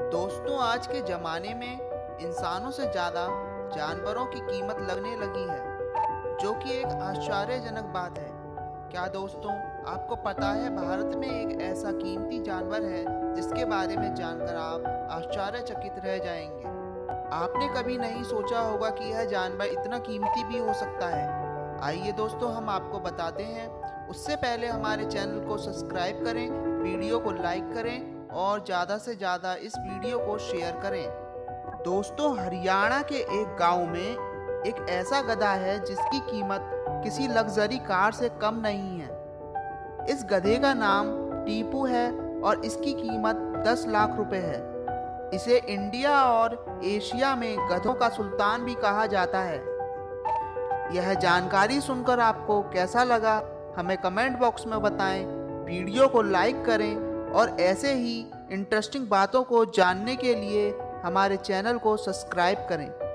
दोस्तों, आज के ज़माने में इंसानों से ज़्यादा जानवरों की कीमत लगने लगी है, जो कि एक आश्चर्यजनक बात है। क्या दोस्तों, आपको पता है भारत में एक ऐसा कीमती जानवर है जिसके बारे में जानकर आप आश्चर्यचकित रह जाएंगे। आपने कभी नहीं सोचा होगा कि यह जानवर इतना कीमती भी हो सकता है। आइए दोस्तों, हम आपको बताते हैं। उससे पहले हमारे चैनल को सब्सक्राइब करें, वीडियो को लाइक करें और ज़्यादा से ज़्यादा इस वीडियो को शेयर करें। दोस्तों, हरियाणा के एक गांव में एक ऐसा गधा है जिसकी कीमत किसी लग्जरी कार से कम नहीं है। इस गधे का नाम टीपू है और इसकी कीमत 10 लाख रुपए है। इसे इंडिया और एशिया में गधों का सुल्तान भी कहा जाता है। यह जानकारी सुनकर आपको कैसा लगा, हमें कमेंट बॉक्स में बताएं। वीडियो को लाइक करें और ऐसे ही इंटरेस्टिंग बातों को जानने के लिए हमारे चैनल को सब्सक्राइब करें।